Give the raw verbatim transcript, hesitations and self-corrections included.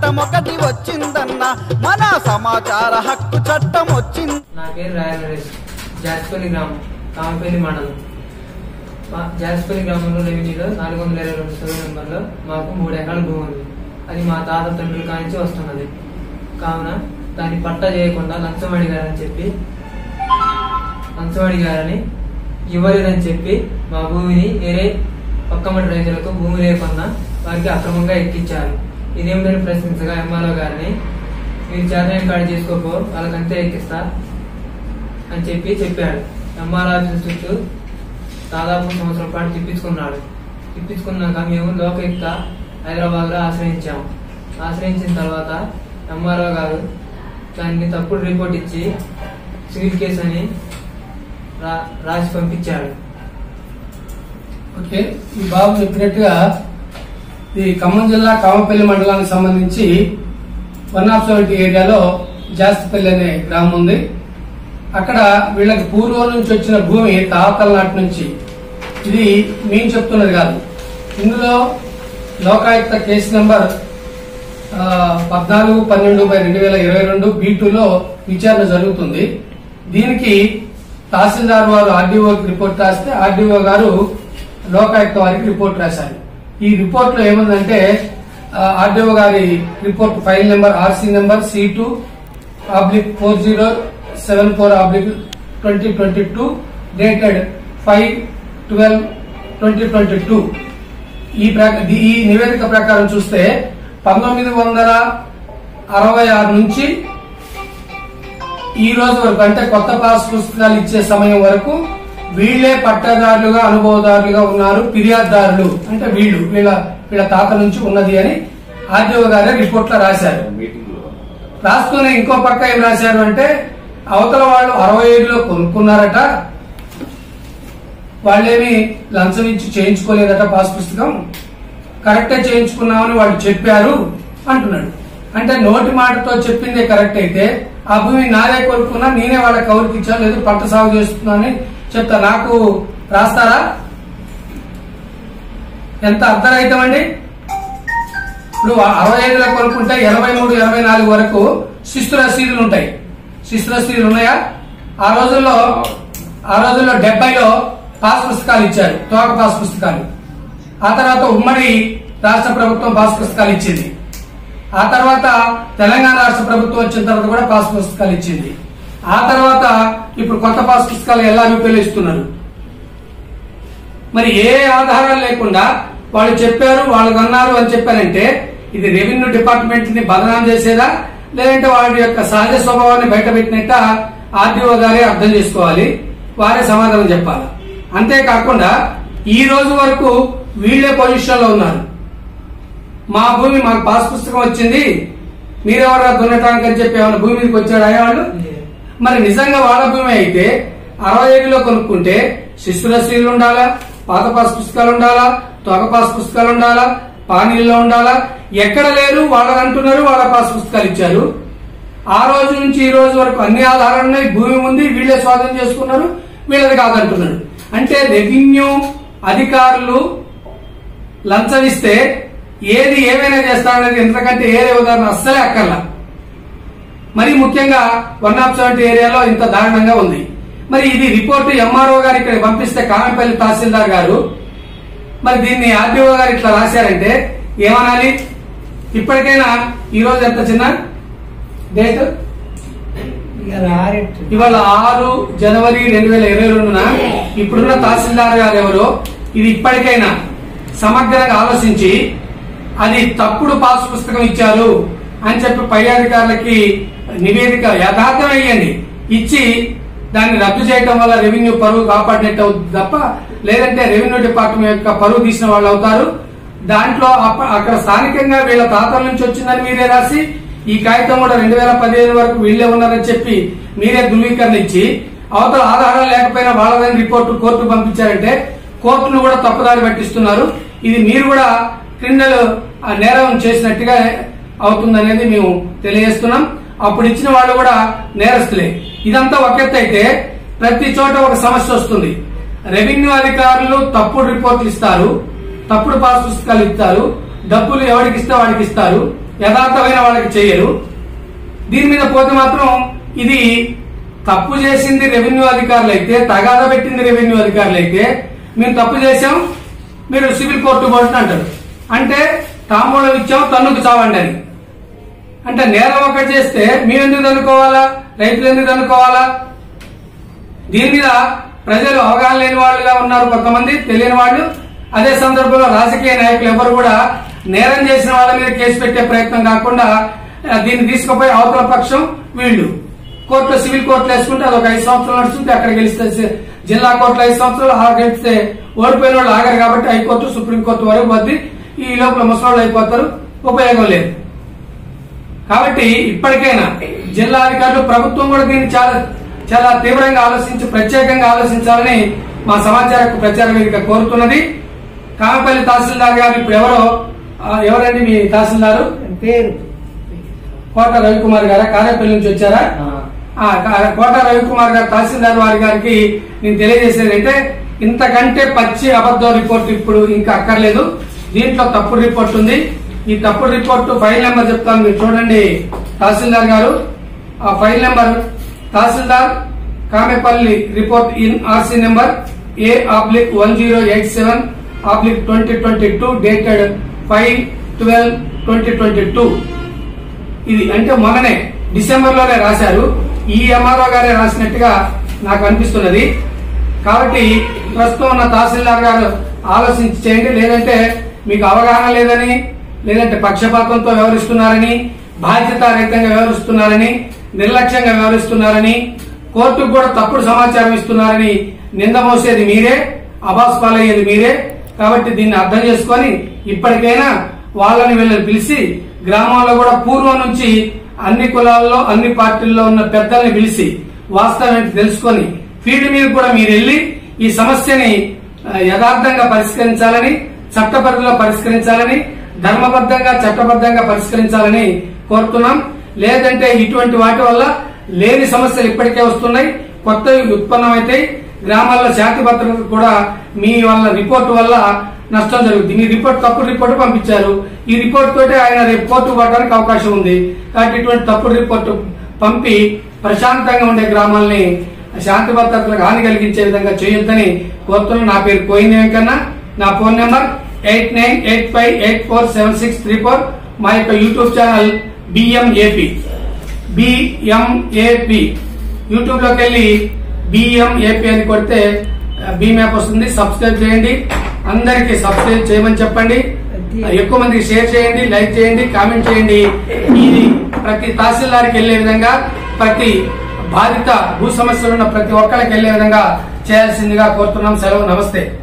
చట్టం ఒకటి వచ్చిందన్న మన సమాచార హక్కు చట్టం వచ్చింది. నా పేరు రాయ నరేష్, జాస్పల్లి గ్రామం, కామపల్లి మండలం. జాస్పల్లి గ్రామంలో రెవెన్యూలో నాలుగు వందల ఇరవై రెండు సర్వే నెంబర్లో మాకు మూడు ఎకరాల భూమి ఉంది. అది మా తాత తండ్రుల కానించి వస్తున్నది. కావున దాన్ని పట్టా చేయకుండా లంచం అడిగారని చెప్పి లంచం అడిగారని ఇవ్వలేదని చెప్పి మా భూమిని వేరే పక్కమటి రైతులకు భూమి లేకుండా వారికి అక్రమంగా ఎక్కించారు. ఇదేమిటని ప్రశ్నించగా ఎంఆర్ఓ గారిని మీరు చేతనైన కాడి చేసుకోపో వాళ్ళకంతే ఎక్కిస్తా అని చెప్పి చెప్పాడు. ఎంఆర్ఓ ఆఫీస్ చుట్టూ దాదాపు సంవత్సరం పాటు తిప్పించుకున్నాడు. తిప్పించుకున్నాక మేము లోకయుక్త హైదరాబాద్ లో ఆశ్రయించాము. ఆశ్రయించిన తర్వాత ఎంఆర్ఓ గారు దాన్ని తప్పుడు రిపోర్ట్ ఇచ్చి సివిల్ కేసు అని రాసి పంపించాడు. ఓకే, ఈ బాబు చెప్పినట్టుగా ఈ ఖమ్మం జిల్లా కామపల్లి మండలానికి సంబంధించి వన్ ఆఫ్ సెవెంటీ ఏరియాలో జాస్తిపల్లి అనే గ్రామం ఉంది. అక్కడ వీళ్ళకి పూర్వం నుంచి వచ్చిన భూమి తాతల నాటి నుంచి. ఇది మేము చెప్తున్నది కాదు. ఇందులో లోకాయుక్త కేసు నెంబర్ పద్నాలుగు పన్నెండు బై రెండు వేల ఇరవై రెండు బీ టూలో విచారణ జరుగుతుంది. దీనికి తహసీల్దార్ వారు ఆర్డీఓకి రిపోర్ట్ రాస్తే ఆర్డీఓ గారు లోకాయుక్త వారికి రిపోర్ట్ రాశారు. ఈ రిపోర్ట్ లో ఏముందంటే ఆర్డీఓ గారి report file number RC number C two oblique four zero seven four oblique twenty twenty two dated five twelve twenty twenty two. ఈ ఈ నివేదిక ప్రకారం చూస్తే పంతొమ్మిది వందల అరవై ఆరు నుంచి ఈ రోజు వరకు, అంటే కొత్త పాస్ పుస్తకాలు ఇచ్చే సమయం వరకు వీళ్లే పట్టదారులుగా అనుభవదారులుగా ఉన్నారు. ఫిర్యాదుదారులు అంటే వీళ్ళు వీళ్ళ వీళ్ళ తాత నుంచి ఉన్నది అని ఆర్డీఓ గారే రిపోర్ట్ లో రాశారు. రాస్తూనే ఇంకో పక్క ఏం రాశారు అంటే అవతల వాళ్ళు అరవై ఏడులో కొనుక్కున్నారట, వాళ్ళేమి లంచం ఇచ్చి చేయించుకోలేదట, పాస్ పుస్తకం కరెక్టే చేయించుకున్నామని వాళ్ళు చెప్పారు అంటున్నాడు. అంటే నోటి మాటతో చెప్పిందే కరెక్ట్ అయితే ఆ భూమి నాదే కొనుక్కున్నా, నేనే వాళ్ళ కౌలుకి ఇచ్చాను, లేదు పంట సాగు చేస్తున్నానని చెప్తా, నాకు రాస్తారా? ఎంత అర్ధరహితమండి. ఇప్పుడు అరవై ఐదులో కొనుక్కుంటే ఎనభై మూడు ఎనభై నాలుగు వరకు శిస్తు రసీదులు ఉంటాయి. శిస్తు రసీదులు ఉన్నాయా? ఆ రోజుల్లో ఆ రోజుల్లో డెబ్బైలో పాస్ పుస్తకాలు ఇచ్చారు, తోక పాస్ పుస్తకాలు. ఆ తర్వాత ఉమ్మడి రాష్ట్ర ప్రభుత్వం పాస్ పుస్తకాలు ఇచ్చింది. ఆ తర్వాత తెలంగాణ రాష్ట్ర ప్రభుత్వం వచ్చిన తర్వాత కూడా పాస్ పుస్తకాలు ఇచ్చింది. ఆ తర్వాత ఇప్పుడు కొత్త పాస్ పుస్తకాలు ఎలా రూపొందిస్తున్నారు. మరి ఏ ఆధారాలు లేకుండా వాళ్ళు చెప్పారు, వాళ్ళు అన్నారు అని చెప్పారంటే ఇది రెవెన్యూ డిపార్ట్మెంట్ ని బదనాం చేసేదా, లేదంటే వాడి యొక్క సహజ స్వభావాన్ని బయటపెట్టినట్ట ఆర్డీఓ గారే అర్థం చేసుకోవాలి, వారే సమాధానం చెప్పాలి. అంతేకాకుండా ఈ రోజు వరకు వీళ్లే పొజిషన్ లో ఉన్నారు. మా భూమి మాకు పాస్ పుస్తకం వచ్చింది, మీరెవరా దున్నటానికి అని చెప్పి ఏమైనా భూమి మీదకి వచ్చాడు అయ్యేవాళ్ళు. మరి నిజంగా వాళ్ళ భూమి అయితే అరవై ఐదులో కొనుక్కుంటే శిస్తు రసీదులు ఉండాలా, పాత పాస్ పుస్తకాలు ఉండాలా, తొగ పాస్ పుస్తకాలు ఉండాలా, పానీల్లో ఉండాలా, ఎక్కడ లేరు వాళ్ళని అంటున్నారు, వాళ్ళ పాస్ పుస్తకాలు ఇచ్చారు. ఆ రోజు నుంచి ఈ రోజు వరకు అన్ని ఆధారాలు ఉన్నాయి, భూమి ఉంది, వీళ్లే స్వాధీనం చేసుకున్నారు, వీళ్ళది కాదంటున్నారు. అంటే రెవెన్యూ అధికారులు లంచం ఇస్తే ఏది ఏమైనా చేస్తారనేది ఎంతకంటే ఏరే ఉదాహరణ అస్సలే అక్కర్లా. మరి ముఖ్యంగా వన్ ఆఫ్ సెవెంటీ ఏరియాలో ఇంత దారుణంగా ఉంది. మరి ఇది రిపోర్టు ఎంఆర్ఓ గారు ఇక్కడ పంపిస్తే కామెపల్లి తహసీల్దార్ గారు మరి దీన్ని ఆర్డీఓ గారు ఇట్లా రాశారంటే ఏమనాలి? ఇప్పటికైనా ఈ రోజు ఎంత చిన్న డేట్, ఇవాళ ఆరు జనవరి రెండు వేల ఇరవై రెండున ఇప్పుడున్న తహసీల్దార్ గారు ఎవరో ఇది ఇప్పటికైనా సమగ్రంగా ఆలోచించి అది తప్పుడు పాస్ పుస్తకం ఇచ్చారు అని చెప్పి పై అధికారులకి నివేదిక యథార్థం వేయండి, ఇచ్చి దాన్ని రద్దు చేయడం వల్ల రెవెన్యూ పరువు కాపాడినట్టు అవుతుంది తప్ప, లేదంటే రెవెన్యూ డిపార్ట్మెంట్ యొక్క పరువు తీసిన వాళ్ళు అవుతారు. దాంట్లో అక్కడ స్థానికంగా వీళ్ళ తాతల నుంచి వచ్చిందని మీరే రాసి ఈ కాగితం కూడా రెండు వేల పదిహేను వరకు వీళ్లే ఉన్నారని చెప్పి మీరే ధృవీకరణ ఇచ్చి అవతల ఆధారాలు లేకపోయినా వాళ్ళదని రిపోర్టు కోర్టు పంపించారంటే కోర్టును కూడా తప్పుదారి పట్టిస్తున్నారు. ఇది మీరు కూడా క్రిమినల్ నేరం చేసినట్టుగా అవుతుందనేది మేము తెలియజేస్తున్నాం. అప్పుడు ఇచ్చిన వాళ్ళు కూడా నేరస్తులే. ఇదంతా ఒక ఎత్తు అయితే ప్రతి చోట ఒక సమస్య వస్తుంది. రెవెన్యూ అధికారులు తప్పుడు రిపోర్టులు ఇస్తారు, తప్పుడు పాస్ పుస్తకాలు ఇస్తారు, డబ్బులు ఎవరికి ఇస్తే వాడికి ఇస్తారు, యథార్థమైన వాళ్ళకి చేయరు. దీని మీద పోతే మాత్రం ఇది తప్పు చేసింది రెవెన్యూ అధికారులు అయితే, తగాదా పెట్టింది రెవెన్యూ అధికారులు అయితే, మేము తప్పు చేశాం మీరు సివిల్ కోర్టు పోటీ అంటారు. అంటే తాంబూలం ఇచ్చాం తన్నుకు చావండి అని. అంటే నేరం ఒకటి చేస్తే మేము ఎందుకు తన్నుకోవాలా, రైతులు ఎందుకు తన్నుకోవాలా? దీని మీద ప్రజలు అవగాహన లేని వాళ్ళుగా ఉన్నారు కొంతమంది, తెలియని వాళ్ళు. అదే సందర్భంలో రాజకీయ నాయకులు ఎవరు కూడా నేరం చేసిన వాళ్ళ మీద కేసు పెట్టే ప్రయత్నం కాకుండా దీన్ని తీసుకుపోయి అవతల పక్షం వీళ్ళు కోర్టులో సివిల్ కోర్టులో వేసుకుంటే అదొక ఐదు సంవత్సరాలు నడుస్తుంది. అక్కడ గెలిస్తే జిల్లా కోర్టులో ఐదు సంవత్సరాలు, ఆ గెలిస్తే ఓడిపోయిన వాళ్ళు ఆగరు కాబట్టి హైకోర్టు సుప్రీంకోర్టు వరకు వద్ది ఈ లోపల ముసలాళ్ళు అయిపోతారు, ఉపయోగం లేదు. కాబట్టి ఇప్పటికైనా జిల్లా అధికారులు, ప్రభుత్వం కూడా దీన్ని చాలా చాలా తీవ్రంగా ఆలోచించి ప్రత్యేకంగా ఆలోచించాలని మా సమాచార ప్రచార వేదిక కోరుతున్నది. కామపల్లి తహసీల్దార్ గారు ఇప్పుడు ఎవరో ఎవరండి మీ తహసీల్దారు పేరు? కోట రవికుమార్ గారా? కారేపల్లి నుంచి వచ్చారా? కోట రవికుమార్ గారు తహసీల్దార్ వారి గారికి నేను తెలియజేసేది అంటే ఇంతకంటే పచ్చి అబద్ధం రిపోర్ట్ ఇప్పుడు ఇంకా అక్కర్లేదు. దీంట్లో తప్పుడు రిపోర్ట్ ఉంది. ఈ తప్పుడు రిపోర్టు ఫైల్ నెంబర్ చెప్తాను, మీరు చూడండి తహసీల్దార్ గారు. ఆ file number tahsildar Kamepalli report in RC number A oblique one zero eight seven oblique twenty twenty two dated five twelve twenty twenty two. ఇది అంటే మొన్ననే డిసెంబర్ లోనే రాశారు. ఈ ఎంఆర్ఓ గారే రాసినట్టుగా నాకు అనిపిస్తున్నది. కాబట్టి ప్రస్తుతం ఉన్న తహసీల్దార్ గారు ఆలోచించి చేయండి. లేదంటే మీకు అవగాహన లేదని, లేదంటే పక్షపాతంతో వ్యవహరిస్తున్నారని, బాధ్యతారహితంగా వ్యవహరిస్తున్నారని, నిర్లక్ష్యంగా వ్యవహరిస్తున్నారని, కోర్టుకు కూడా తప్పుడు సమాచారం ఇస్తున్నారని నింద మోసేది మీరే, అబాస్ పాలయ్యేది మీరే. కాబట్టి దీన్ని అర్థం చేసుకొని ఇప్పటికైనా వాళ్ళని వీళ్ళని పిలిచి గ్రామాల్లో కూడా పూర్వం నుంచి అన్ని కులాల్లో అన్ని పార్టీల్లో ఉన్న పెద్దల్ని పిలిచి వాస్తవం తెలుసుకొని ఫీల్డ్ మీద కూడా మీరు వెళ్లి ఈ సమస్యని యథార్థంగా పరిష్కరించాలని, చట్ట పరిధిలో పరిష్కరించాలని, ధర్మబద్ధంగా చట్టబద్ధంగా పరిష్కరించాలని కోరుతున్నాం. లేదంటే ఇటువంటి వాటి వల్ల లేని సమస్యలు ఇప్పటికే వస్తున్నాయి, కొత్తవి ఉత్పన్నమైతాయి. గ్రామాల్లో శాంతి భద్రత కూడా మీ వల్ల రిపోర్టు వల్ల నష్టం జరుగుతుంది. మీ రిపోర్ట్ తప్పుడు రిపోర్టు పంపించారు. ఈ రిపోర్ట్ తోటే ఆయన రేపు కోర్టు పోవడానికి అవకాశం ఉంది. కాబట్టి ఇటువంటి తప్పుడు రిపోర్టు పంపి ప్రశాంతంగా ఉండే గ్రామాలని శాంతి భద్రతలకు హాని కలిగించే విధంగా చేయొద్దని కోరుతున్నాను. నా పేరు కోయిన వెంకన్న. నా phone number eight nine eight five eight four seven six three four. మా యొక్క YouTube channel BMAP BMAP YouTube లోకి వెళ్లి బిఎంఏపి అని కొడితే బి మ్యాప్ వస్తుంది. సబ్స్క్రైబ్ చేయండి. అందరికి సబ్స్క్రైబ్ చేయమని చెప్పండి. ఎక్కువ మందికి షేర్ చేయండి, లైక్ చేయండి, కామెంట్ చేయండి. ఇది ప్రతి తహసీల్దార్కి వెళ్లే విధంగా, ప్రతి బాధిత భూ సమస్యలు ఉన్న ప్రతి ఒక్కరికి వెళ్లే విధంగా చేయాల్సిందిగా కోరుతున్నాం. సెలవు, నమస్తే.